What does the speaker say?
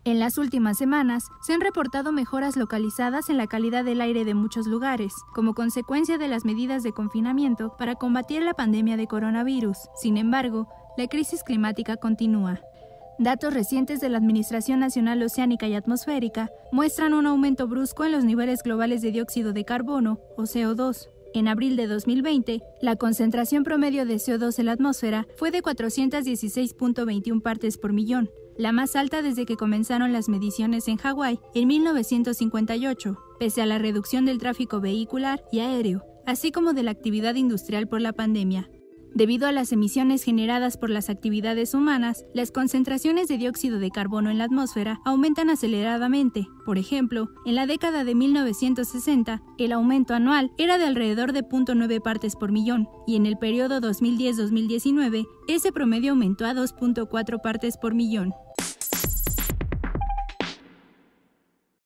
En las últimas semanas, se han reportado mejoras localizadas en la calidad del aire de muchos lugares, como consecuencia de las medidas de confinamiento para combatir la pandemia de coronavirus. Sin embargo, la crisis climática continúa. Datos recientes de la Administración Nacional Oceánica y Atmosférica muestran un aumento brusco en los niveles globales de dióxido de carbono, o CO2. En abril de 2020, la concentración promedio de CO2 en la atmósfera fue de 416.21 partes por millón, la más alta desde que comenzaron las mediciones en Hawái en 1958, pese a la reducción del tráfico vehicular y aéreo, así como de la actividad industrial por la pandemia. Debido a las emisiones generadas por las actividades humanas, las concentraciones de dióxido de carbono en la atmósfera aumentan aceleradamente. Por ejemplo, en la década de 1960, el aumento anual era de alrededor de 0.9 partes por millón, y en el periodo 2010-2019, ese promedio aumentó a 2.4 partes por millón.